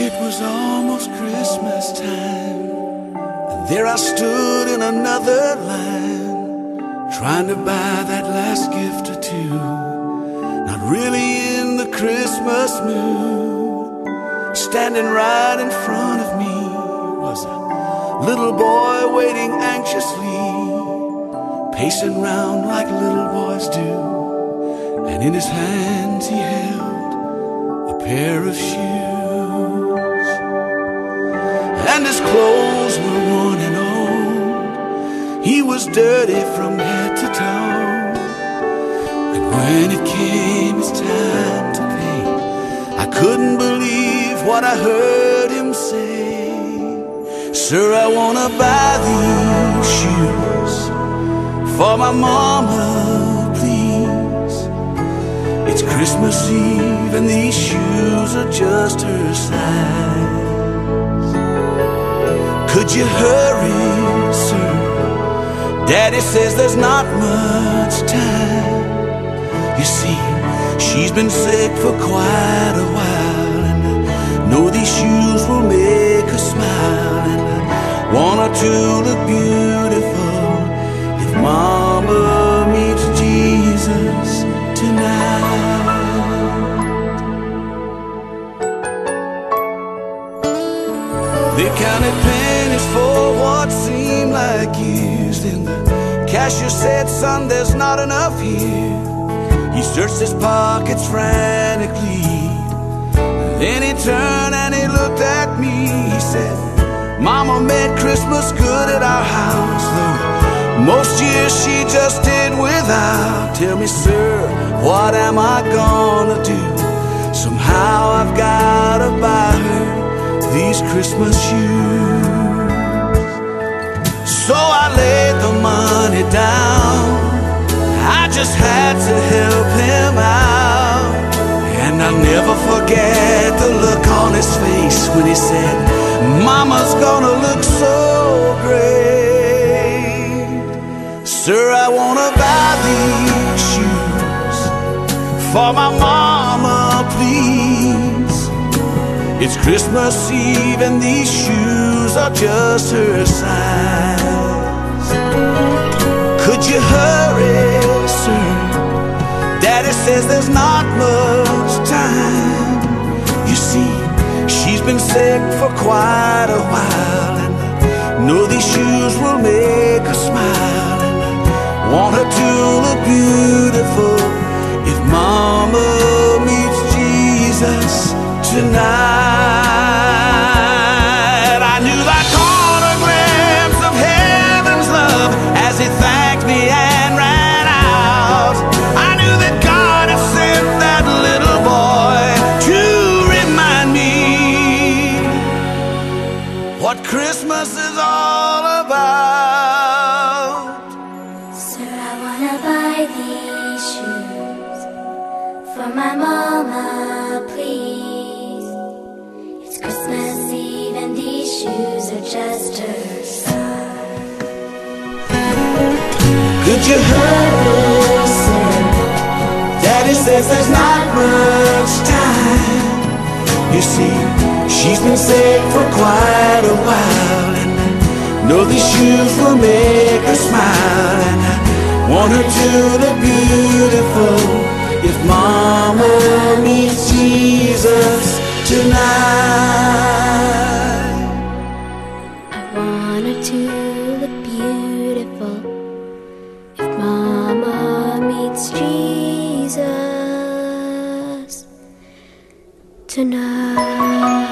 It was almost Christmas time, and there I stood in another line, trying to buy that last gift or two, not really in the Christmas mood. Standing right in front of me was a little boy waiting anxiously, pacing round like little boys do, and in his hands he held a pair of shoes. And his clothes were worn and old, he was dirty from head to toe. And when it came his time to pay, I couldn't believe what I heard him say. Sir, I wanna buy these shoes for my mama, please. It's Christmas Eve and these shoes are just her size. Could you hurry, sir? Daddy says there's not much time. You see, she's been sick for quite a while, and I know these shoes will make her smile, and I want her to look beautiful if Mama meets Jesus tonight. They counted pennies for what seemed like years, then the cashier said, son, there's not enough here. He searched his pockets frantically, then he turned and he looked at me. He said, Mama made Christmas good at our house, though most years she just did without. Tell me, sir, what am I gonna do? Somehow I've gotta buy her these Christmas shoes. So I laid the money down, I just had to help him out. And I'll never forget the look on his face when he said, Mama's gonna look so great. Sir, I wanna buy these shoes for my mama, please. It's Christmas Eve and these shoes are just her size. Could you hurry, sir? Daddy says there's not much time. You see, she's been sick for quite a while, and I know these shoes will make her smile, and I want her to look beautiful if Mama meets Jesus tonight. I knew I caught a glimpse of heaven's love as he thanked me and ran out. I knew that God had sent that little boy to remind me what Christmas is all about. Sir, I wanna buy these shoes for my mama, please. It's Christmas Eve and these shoes are just her size. Could you hurry, sir? Daddy says there's not much time. You see, she's been sick for quite a while, and I know these shoes will make her smile, and I want her to look beautiful if Mama meets Jesus tonight. I want her to look beautiful if Mama meets Jesus tonight.